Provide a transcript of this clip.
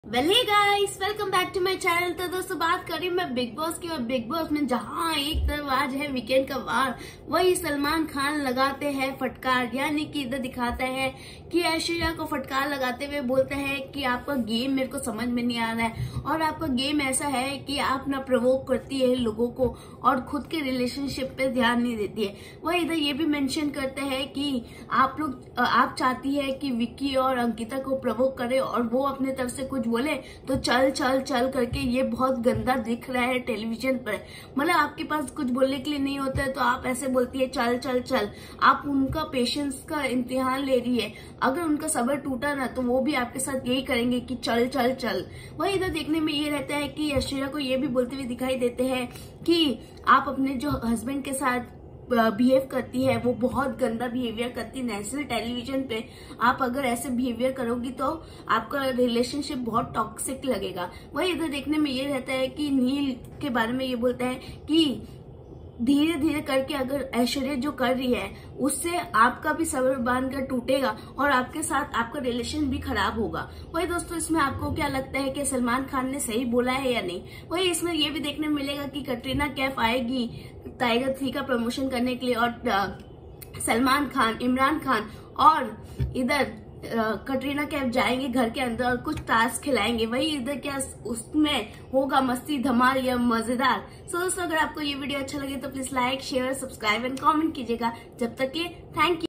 Hey guys, welcome back to my channel. तो दोस्तों बात करें मैं बिग बॉस की, और बिग बॉस में जहां एक तरफ आज है वीकेंड का वार, वही सलमान खान लगाते हैं फटकार। यानी कि इधर दिखाता है कि ऐश्वर्या को फटकार लगाते हुए बोलता है कि आपका गेम मेरे को समझ में नहीं आ रहा है, और आपका गेम ऐसा है कि आप ना प्रोवोक करती है लोगों को और खुद के रिलेशनशिप पे ध्यान नहीं देती है। वह इधर ये भी मेंशन करते हैं कि आप चाहती है कि विक्की और अंकिता को प्रोवोक करे और वो अपने तरफ से कुछ बोले तो चल चल चल करके ये बहुत गंदा दिख रहा है टेलीविजन पर। मतलब आपके पास कुछ बोलने के लिए नहीं होता है तो आप ऐसे बोलती है चल चल चल। आप उनका पेशेंस का इम्तिहान ले रही है। अगर उनका सब्र टूटा ना तो वो भी आपके साथ यही करेंगे कि चल चल चल। वही इधर देखने में ये रहता है कि ऐश्वर्या को ये भी बोलते हुए दिखाई देते हैं कि आप अपने जो हस्बैंड के साथ बिहेव करती है वो बहुत गंदा बिहेवियर करती है नेशनल टेलीविजन पे। आप अगर ऐसे बिहेवियर करोगी तो आपका रिलेशनशिप बहुत टॉक्सिक लगेगा। वही इधर देखने में ये रहता है कि नील के बारे में ये बोलता है कि धीरे धीरे करके अगर ऐश्वर्या जो कर रही है उससे आपका भी सब्र बांध कर टूटेगा और आपके साथ आपका रिलेशन भी खराब होगा। वही दोस्तों इसमें आपको क्या लगता है कि सलमान खान ने सही बोला है या नहीं? वही इसमें ये भी देखने में मिलेगा कि कटरीना कैफ आएगी टाइगर 3 का प्रमोशन करने के लिए, और सलमान खान, इमरान खान और इधर कटरीना कैफ जाएंगे घर के अंदर और कुछ टास्क खिलाएंगे। वही इधर क्या उसमें होगा मस्ती धमाल या मजेदार। सो दोस्तों अगर आपको ये वीडियो अच्छा लगे तो please like share subscribe and comment कीजिएगा। जब तक के थैंक यू।